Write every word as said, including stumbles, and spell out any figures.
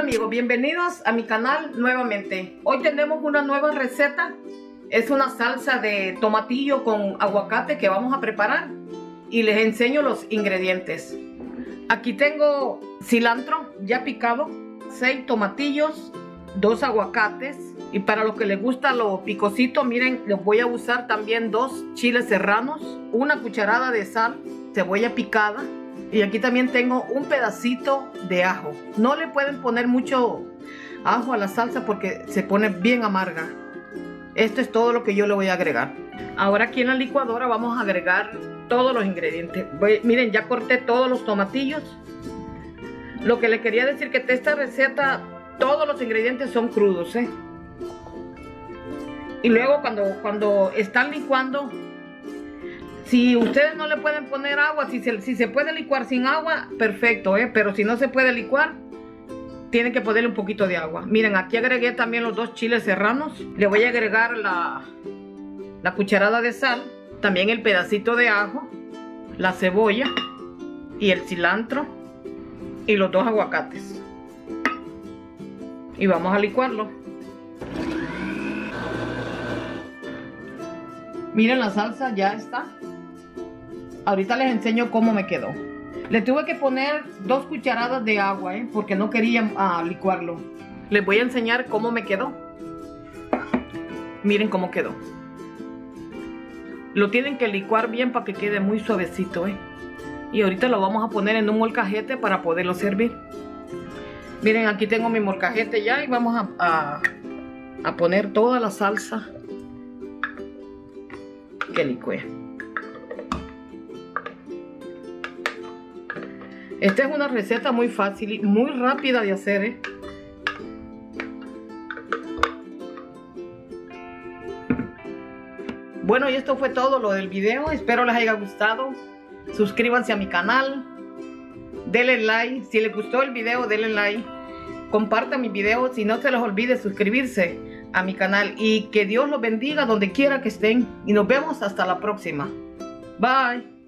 amigos, bienvenidos a mi canal nuevamente. Hoy tenemos una nueva receta. Es una salsa de tomatillo con aguacate que vamos a preparar y les enseño los ingredientes. Aquí tengo cilantro ya picado, seis tomatillos, dos aguacates y para los que les gusta lo picosito, miren, les voy a usar también dos chiles serranos, una cucharada de sal, cebolla picada. Y aquí también tengo un pedacito de ajo. No le pueden poner mucho ajo a la salsa porque se pone bien amarga. Esto es todo lo que yo le voy a agregar. Ahora aquí en la licuadora vamos a agregar todos los ingredientes. Voy, miren, ya corté todos los tomatillos. Lo que le quería decir que esta receta, todos los ingredientes son crudos, ¿eh? Y luego cuando, cuando están licuando, si ustedes no le pueden poner agua, si se, si se puede licuar sin agua, perfecto, ¿eh? Pero si no se puede licuar, tienen que ponerle un poquito de agua. Miren, aquí agregué también los dos chiles serranos. Le voy a agregar la, la cucharada de sal, también el pedacito de ajo, la cebolla y el cilantro y los dos aguacates. Y vamos a licuarlo. Miren, la salsa ya está. Ahorita les enseño cómo me quedó. Le tuve que poner dos cucharadas de agua, ¿eh? Porque no quería uh, licuarlo. Les voy a enseñar cómo me quedó. Miren cómo quedó. Lo tienen que licuar bien para que quede muy suavecito, ¿eh? Y ahorita lo vamos a poner en un molcajete para poderlo servir. Miren, aquí tengo mi molcajete ya y vamos a, a, a poner toda la salsa que licué. Esta es una receta muy fácil y muy rápida de hacer, ¿eh? Bueno, y esto fue todo lo del video. Espero les haya gustado. Suscríbanse a mi canal. Denle like. Si les gustó el video, denle like. Compartan mi video. Si no se les olvide suscribirse a mi canal. Y que Dios los bendiga donde quiera que estén. Y nos vemos hasta la próxima. Bye.